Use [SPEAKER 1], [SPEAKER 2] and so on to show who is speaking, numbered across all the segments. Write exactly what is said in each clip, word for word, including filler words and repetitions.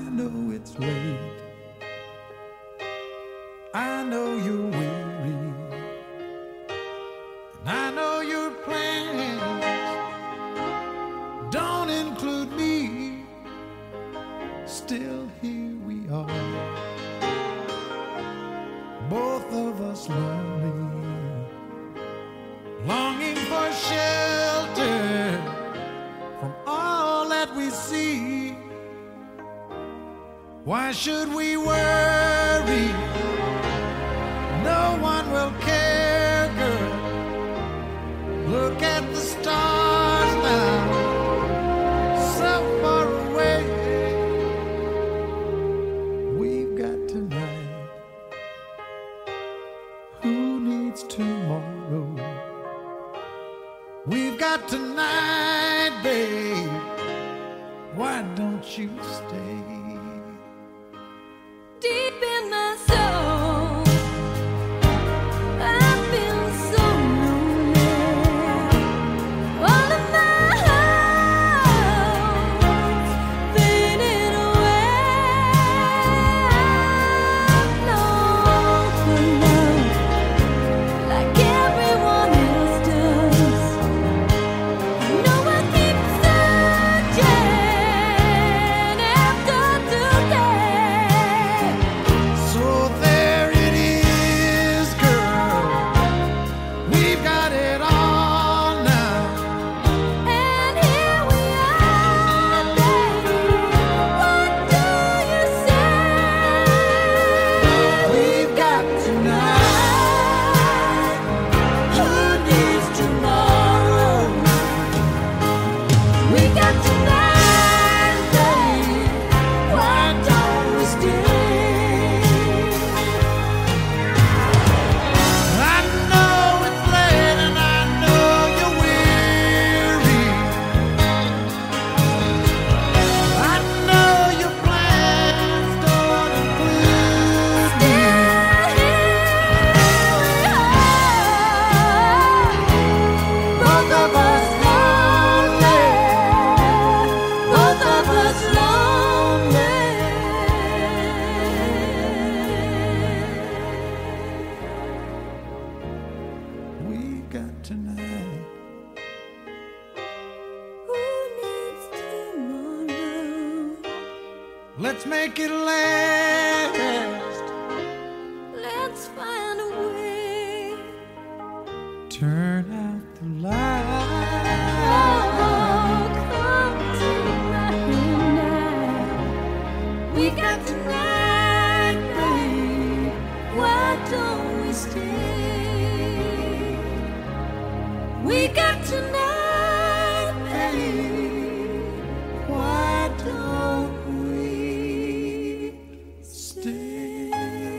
[SPEAKER 1] know it's late. I know you're weary. And I know your plans don't include me. Still here we are, both of us lonely, longing for shelter from all that we see. Why should we worry? No one will care, girl. Look at the stars now, so far away. We've got tonight. Who needs tomorrow? We've got tonight, babe. Why don't you stay?
[SPEAKER 2] Deep in my soul, I feel so lonely. All of my hopes faded away. I long for love like everyone else does. I know I keep searching after today.
[SPEAKER 1] So there it is, girl. We've got it all now.
[SPEAKER 2] And here we are, baby. What do you say?
[SPEAKER 1] We've got tonight. Who needs tomorrow?
[SPEAKER 2] We got tonight, baby. Why don't we stay?
[SPEAKER 1] I know it's late and I know you're weary. I know your plans don't include me.
[SPEAKER 2] Both of us lonely. Both of us lonely.
[SPEAKER 1] We've got tonight.
[SPEAKER 2] Who needs tomorrow?
[SPEAKER 1] Let's make it last.
[SPEAKER 2] Let's find a way.
[SPEAKER 1] Turn out the light.
[SPEAKER 2] Oh, come tonight. We got tonight, babe. Why don't we stay? We got tonight, babe. Why don't we stay?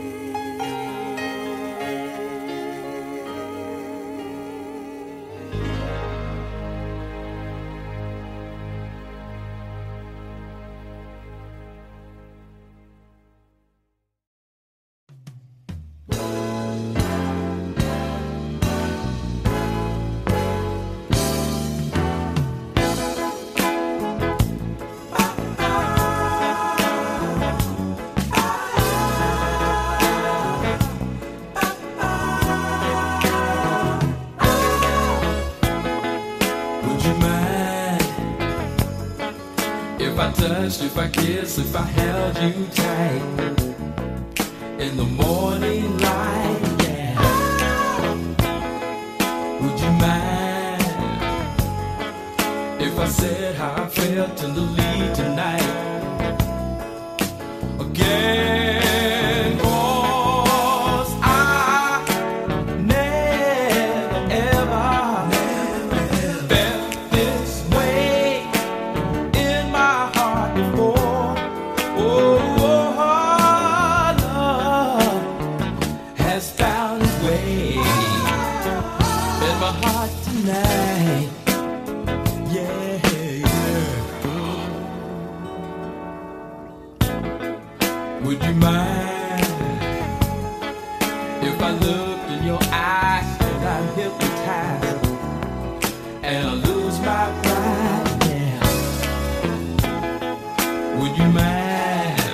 [SPEAKER 3] Would you mind if I touched, if I kissed, if I held you tight in the morning light? Yeah. Would you mind if I said how I felt tenderly tonight? Again, 'cause I never ever felt this way in my heart before. Oh, love has found its way in my heart tonight. Yeah, yeah. Would you mind if I looked in your eyes and I'm hypnotized and I lose my pride? Yeah. Would you mind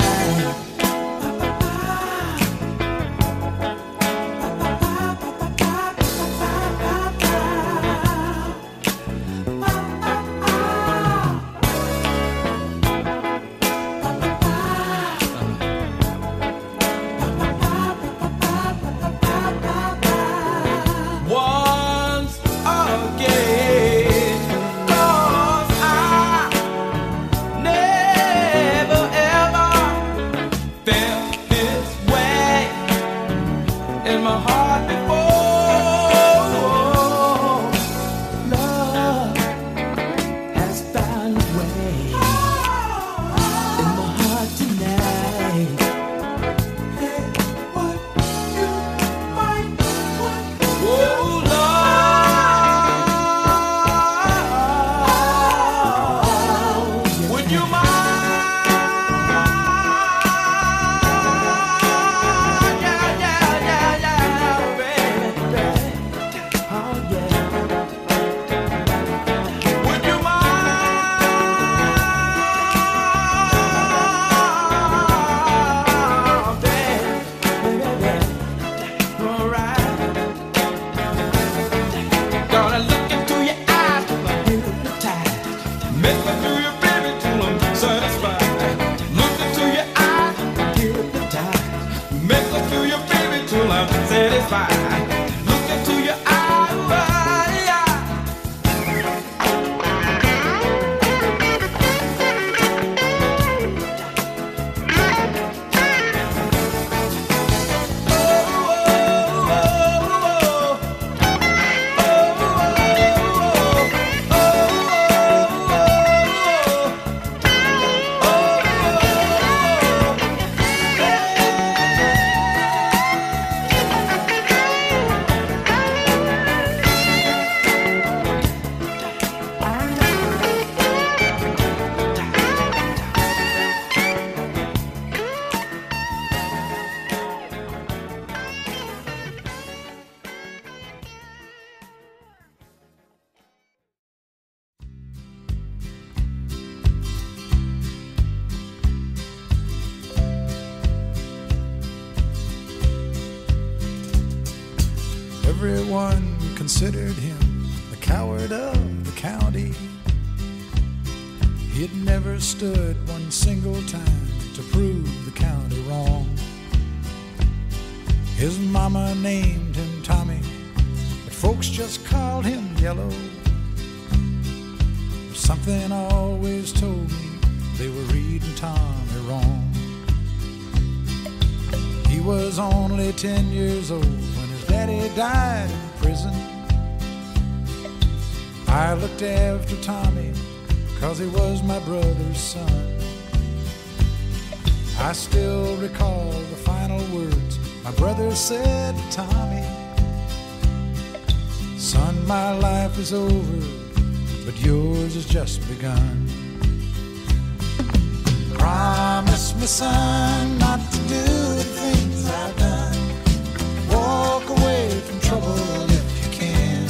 [SPEAKER 1] Everyone considered him the coward of the county. He'd never stood one single time to prove the county wrong. His mama named him Tommy, but folks just called him Yellow. Something always told me they were reading Tommy wrong. He was only ten years old when his daddy died in prison. I looked after Tommy 'cause he was my brother's son. I still recall the final words my brother said to Tommy. Son, my life is over, but yours has just begun. Promise me, son, not to do the things I've done. Walk away from trouble if you can.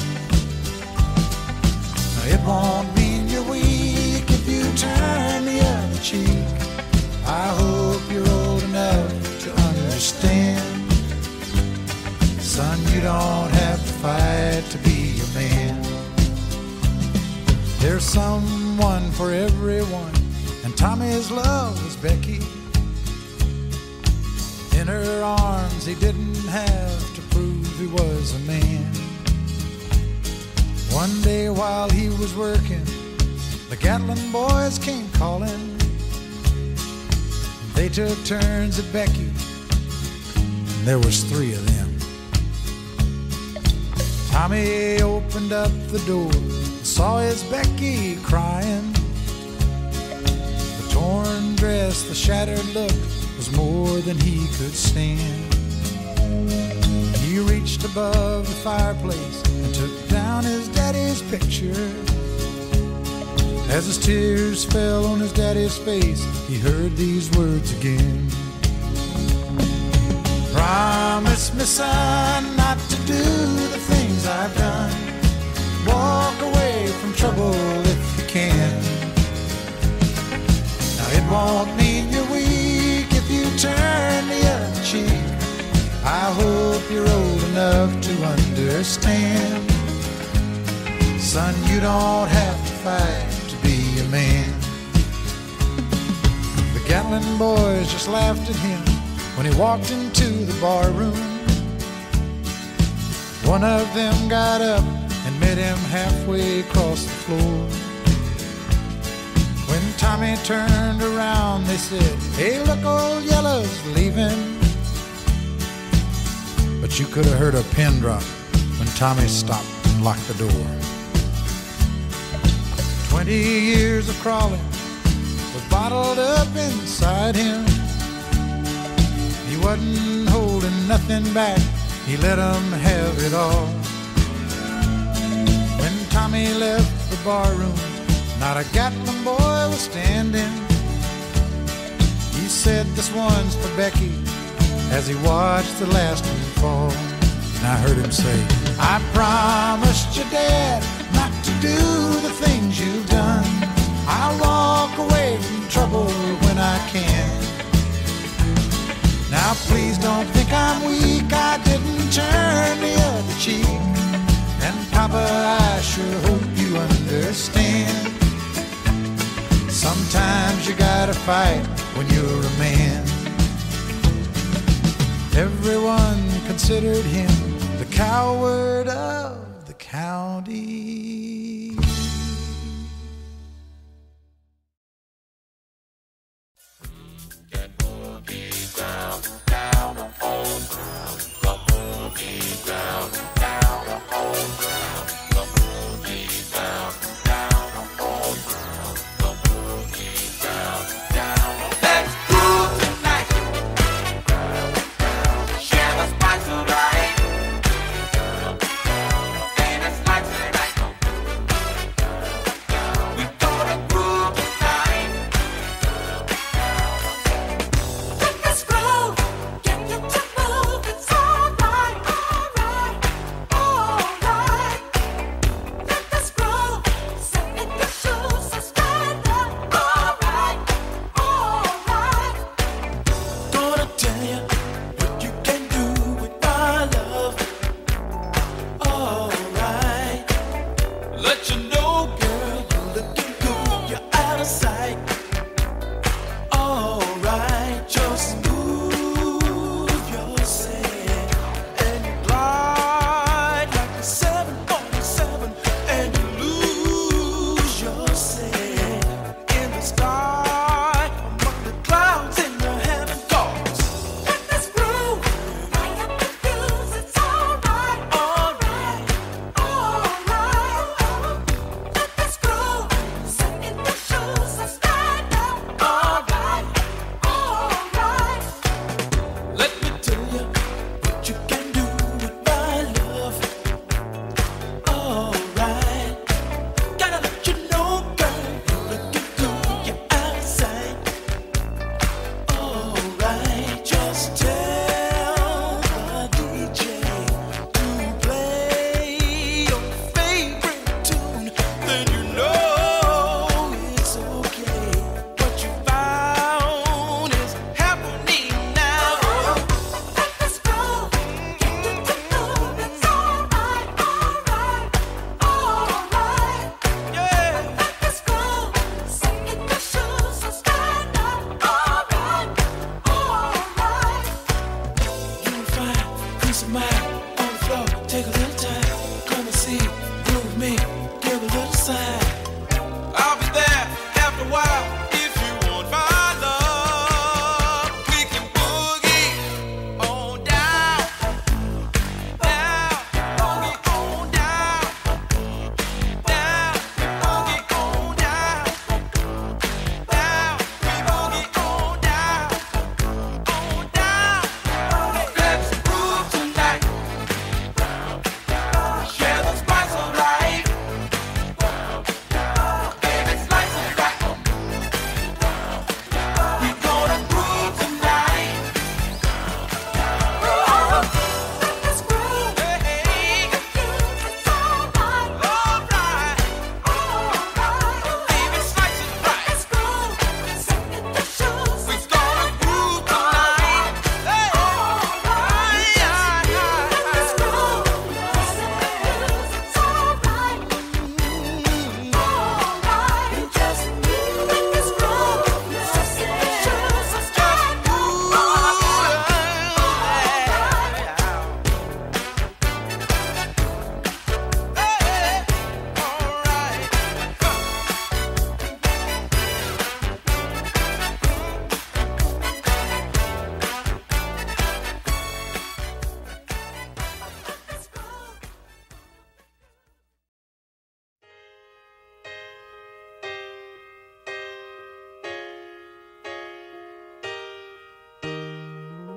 [SPEAKER 1] Now, it won't mean you're weak if you turn the other cheek. I hope you're old enough to understand. Son, you don't have to fight to be a man. There's someone for everyone, and Tommy's love was Becky. In her arms he didn't have to prove he was a man. One day while he was working, the Gatlin boys came calling. They took turns at Becky, and there was three of them. Tommy opened up the door and saw his Becky crying. The torn dress, the shattered look was more than he could stand. He reached above the fireplace and took down his daddy's picture. As his tears fell on his daddy's face, he heard these words again. Promise me, son, not to do the things I've done. Walk away from trouble if you can. Now, it won't mean you're weak understand. Son, you don't have to fight to be a man. The Gatlin boys just laughed at him when he walked into the bar room. One of them got up and met him halfway across the floor. When Tommy turned around, they said, "Hey, look, old Yellow's leaving." But you could have heard a pin drop when Tommy stopped and locked the door. Twenty years of crawling was bottled up inside him. He wasn't holding nothing back, he let them have it all. When Tommy left the barroom, not a Gatlin boy was standing. He said, "This one's for Becky," as he watched the last one fall. And I heard him say, "I promised your dad not to do the things you've done. I'll walk away from trouble when I can. Now please don't think I'm weak, I didn't turn the other cheek. And Papa, I sure hope you understand. Sometimes you gotta fight when you're a man." Everyone considered him the coward of the county.
[SPEAKER 4] That boogie ground, down on old ground. The boogie ground, down on old ground. The boogie ground, down on old ground. The boogie ground, down on. Let's groove tonight. Share the spotlight. And it's like tonight.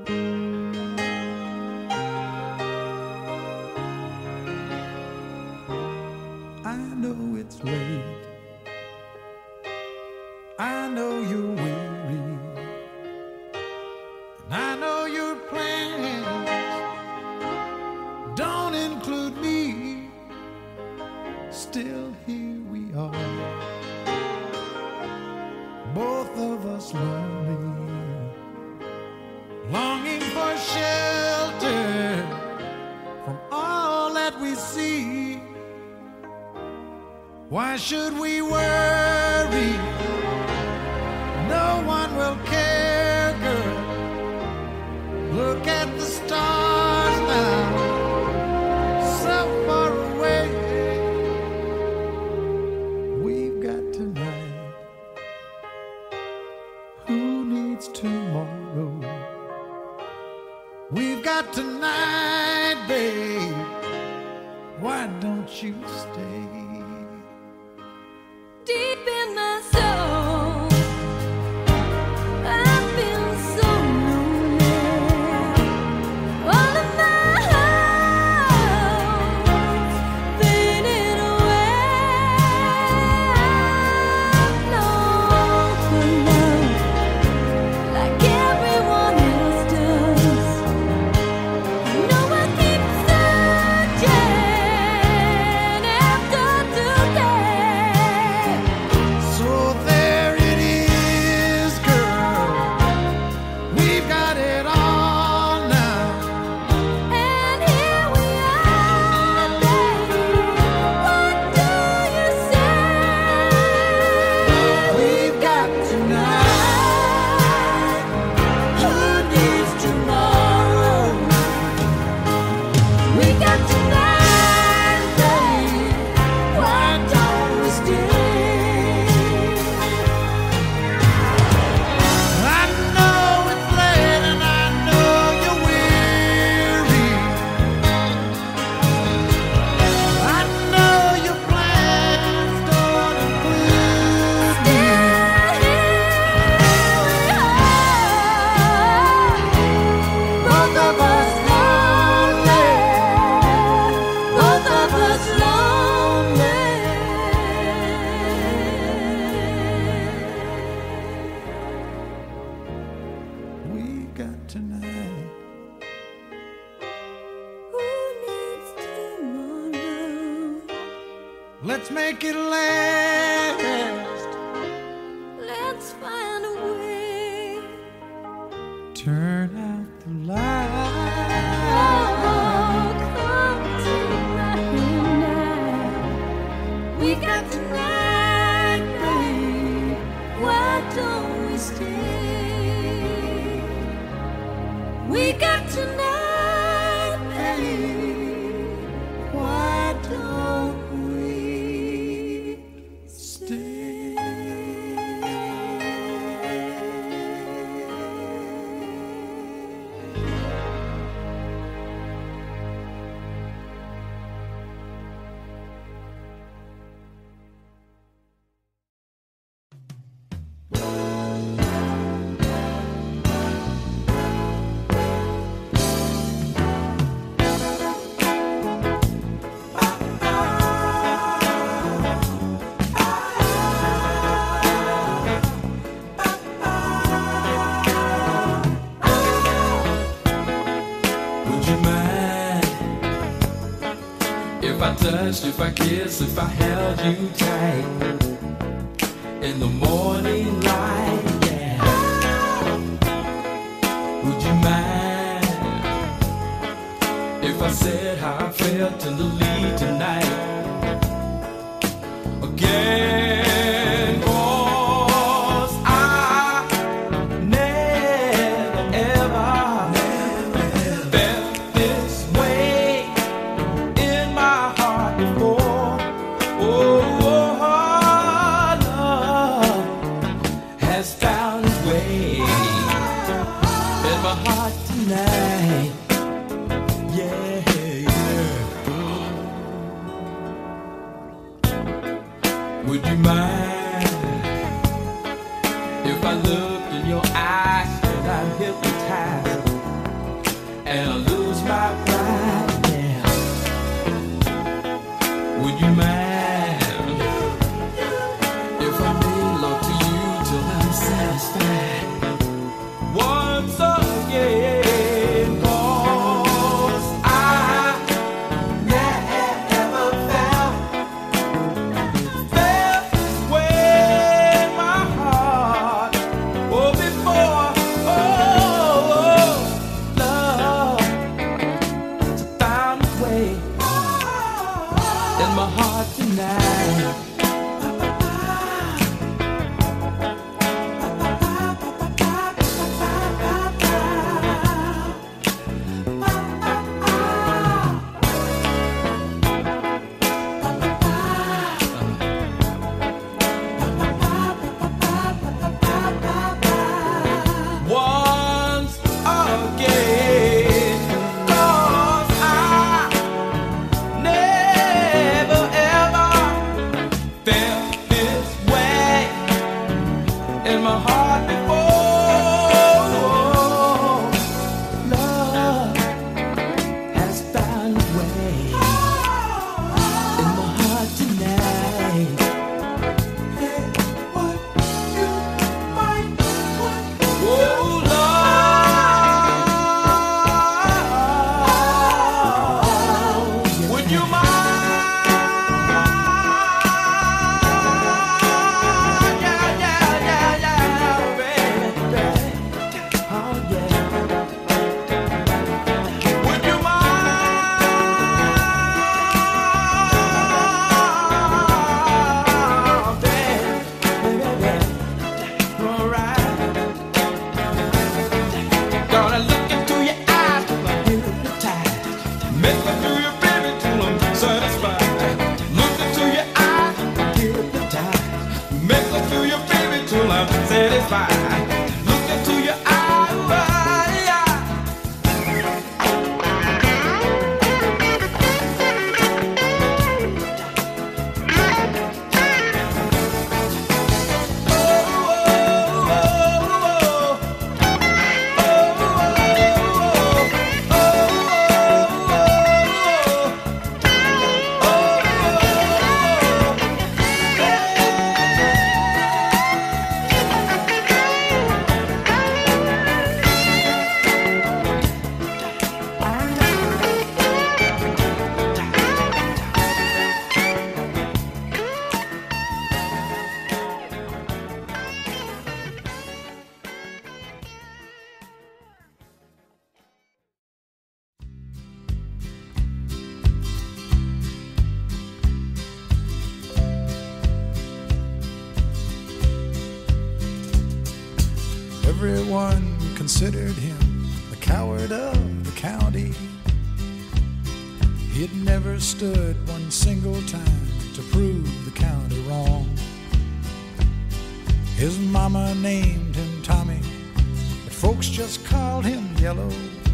[SPEAKER 1] I know it's late. I know you're weary. And I know your plans don't include me. Still, here we are, both of us lonely, longing for shelter from all that we see. Why should we worry? No one will care, girl. Look at the stars now, so far away. We've got tonight. Who needs tomorrow? We've got tonight, babe. Why don't you stay?
[SPEAKER 2] Deep in my soul, I feel so lonely. All of my hopes fading away. I long for love like everyone else does. I know I keep searching after today.
[SPEAKER 1] So there it is, girl. We've got it all now.
[SPEAKER 2] And here we are, baby. What do you say?
[SPEAKER 1] We've got tonight.
[SPEAKER 2] Who needs tomorrow? We got tonight, baby. Why don't we stay?
[SPEAKER 1] I know it's late and I know you're weary. I know your plans don't include me.
[SPEAKER 2] Both of us lonely. Both of us lonely.
[SPEAKER 1] We got tonight.
[SPEAKER 2] Who needs tomorrow?
[SPEAKER 1] Let's make it last.
[SPEAKER 2] Let's find a way.
[SPEAKER 1] Turn out the light.
[SPEAKER 2] Oh, come tonight now. We got tonight, babe. Why don't we stay? We got tonight, babe. Why don't we stay?
[SPEAKER 3] Would you mind if I touched, if I kissed, if I held you tight in the morning light? Yeah. Would you mind if I said how I felt in the lead tonight? Again, 'cause I never ever felt this way in my heart before. Oh, love has found its way in my heart tonight. Yeah, yeah. Would you mind if I looked in your eyes and I'm hypnotized
[SPEAKER 1] Everyone considered him the coward of the county. He'd never stood one single time to prove the county wrong. His mama named him Tommy, but folks just called him Yellow.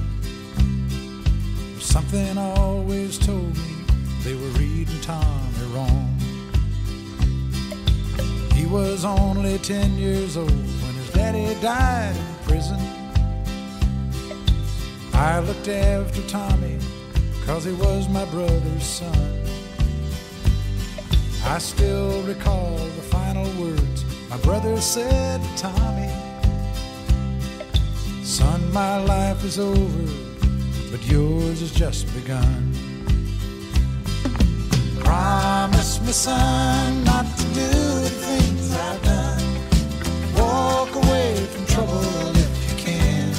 [SPEAKER 1] Something always told me they were reading Tommy wrong. He was only ten years old when his daddy died in prison. I looked after Tommy 'cause he was my brother's son. I still recall the final words my brother said to Tommy. Son, my life is over, but yours has just begun. Promise me, son, not to do the things I've done. Walk away from trouble if you can.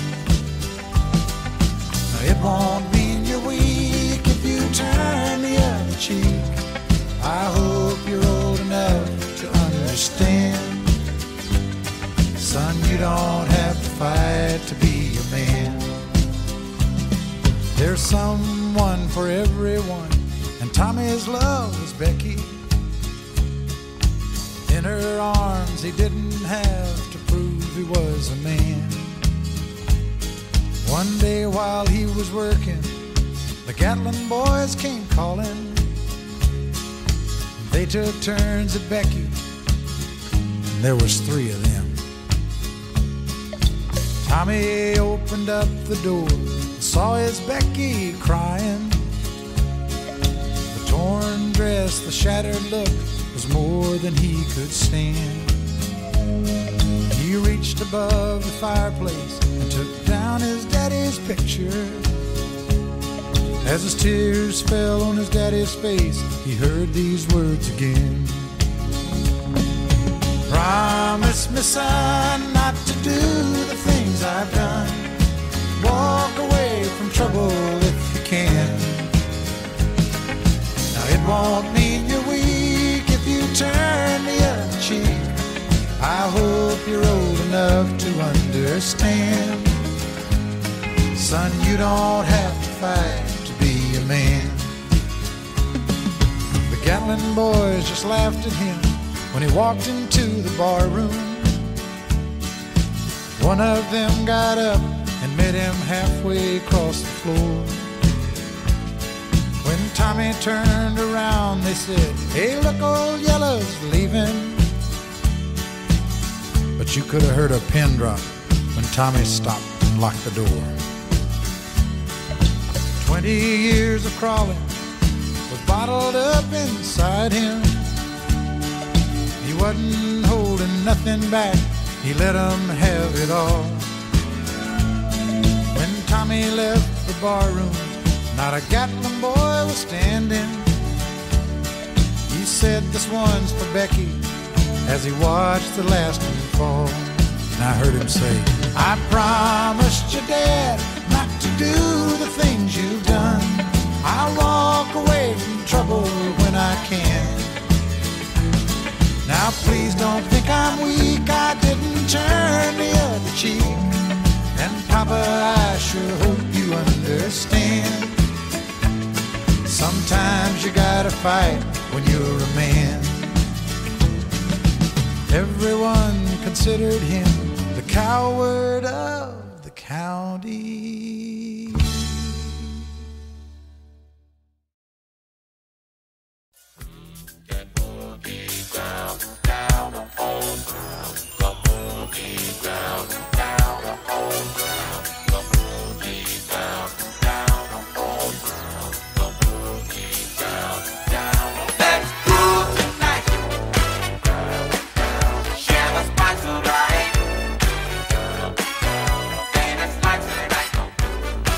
[SPEAKER 1] Now, it won't mean you're weak if you turn the other cheek. I hope you're old enough to understand. Son, you don't have to fight to be a man. There's someone for everyone, and Tommy's love was Becky. In her arms he didn't have to prove he was a man. One day while he was working, the Gatlin boys came calling. They took turns at Becky, and there was three of them. Tommy opened up the door, saw his Becky crying. The torn dress, the shattered look was more than he could stand. He reached above the fireplace and took down his daddy's picture. As his tears fell on his daddy's face, he heard these words again. Promise me, son, not to do the things I've done. Walk away from trouble if you can. Now, it won't mean you're weak if you turn the other cheek. I hope you're old enough to understand. Son, you don't have to fight to be a man. The Gatlin boys just laughed at him when he walked into the bar room. One of them got up and met him halfway across the floor. When Tommy turned around, they said, "Hey, look, old Yellow's leaving." But you could have heard a pin drop when Tommy stopped and locked the door. Twenty years of crawling was bottled up inside him. He wasn't holding nothing back, he let them have it all. When Tommy left the barroom, not a Gatlin boy was standing. He said, "This one's for Becky," as he watched the last one fall. And I heard him say, I promised your dad not to do the things you've done. I'll walk away from trouble when I can. Now please don't think I'm weak, I didn't turn the other cheek. And Papa, I sure hope you understand. Sometimes you gotta fight when you're a man. Everyone considered him the coward of the county.
[SPEAKER 4] That boogie ground, down the whole ground. The boogie ground, down the whole ground. The boogie ground, down the whole ground. The boogie ground, down. Let's groove tonight. Share the spotlight. And it's like tonight.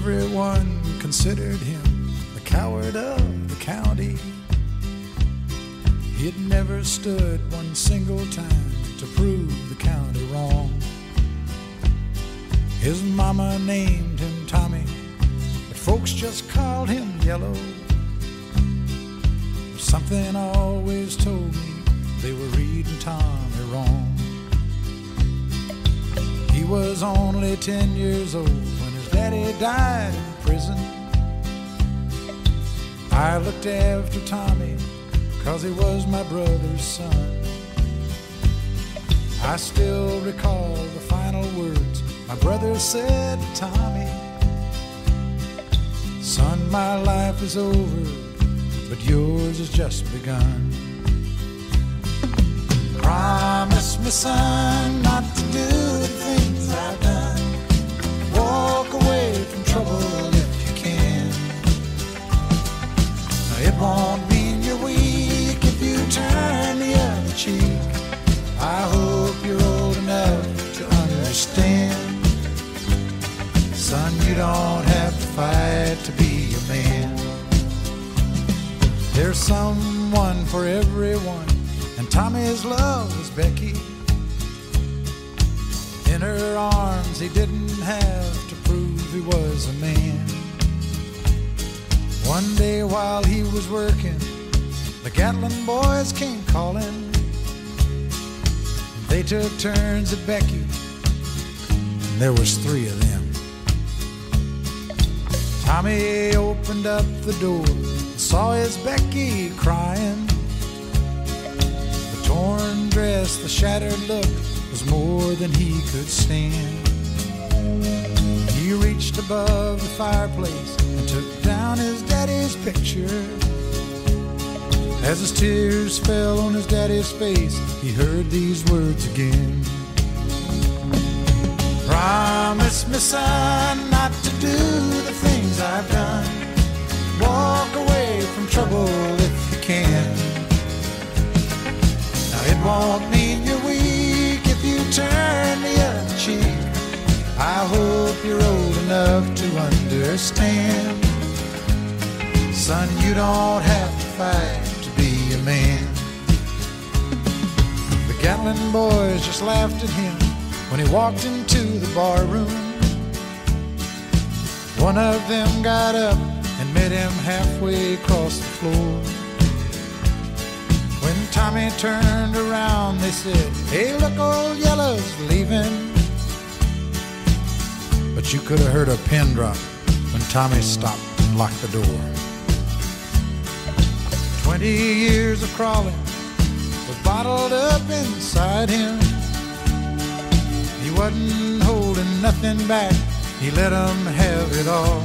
[SPEAKER 1] Everyone considered him the coward of the county. He'd never stood one single time to prove the county wrong. His mama named him Tommy, but folks just called him Yellow. Something always told me they were reading Tommy wrong. He was only ten years old when his daddy died in prison. I looked after Tommy 'cause he was my brother's son. I still recall the final words my brother said to Tommy. Son, my life is over, but yours has just begun. Promise me, son, not to do the things I've done. Walk away from trouble if you can. Now, it won't mean you're weak if you turn the other cheek. I hope you're old enough to understand. Son, you don't have to fight to be a man. There's someone for everyone, and Tommy's love was Becky. In her arms he didn't have to prove he was a man. One day while he was working, the Gatlin boys came calling. They took turns at Becky, and there was three of them. Tommy opened up the door, saw his Becky crying. The torn dress, the shattered look was more than he could stand. He reached above the fireplace and took down his daddy's picture. As his tears fell on his daddy's face, he heard these words again. Promise me, son, not to do the things I've done. Walk away from trouble if you can. Now, it won't mean you're weak if you turn the other cheek. I hope you're old enough to understand. Son, you don't have to fight to be a man. The Gatlin boys just laughed at him when he walked into the bar room. One of them got up and met him halfway across the floor. When Tommy turned around, they said, "Hey, look, old Yellow's leaving." But you could have heard a pin drop when Tommy stopped and locked the door. Twenty years of crawling was bottled up inside him. He wasn't holding nothing back, he let them have it all.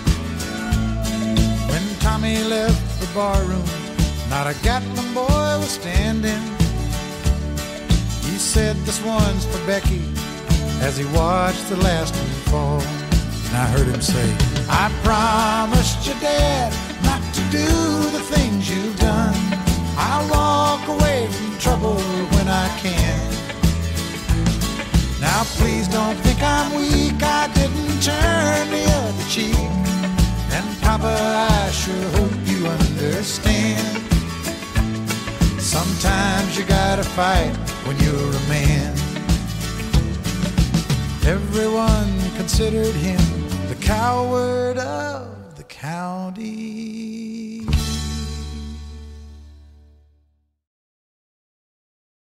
[SPEAKER 1] When Tommy left the barroom, not a Gatlin boy was standing. He said, "This one's for Becky," as he watched the last one fall. And I heard him say, "I promised your dad not to do the things you've done. I'll walk away from trouble when I can. Now please don't think I'm weak, I didn't turn the other cheek. And Papa, I sure hope you understand. Sometimes you gotta fight when you're a man." Everyone considered him the coward of the county.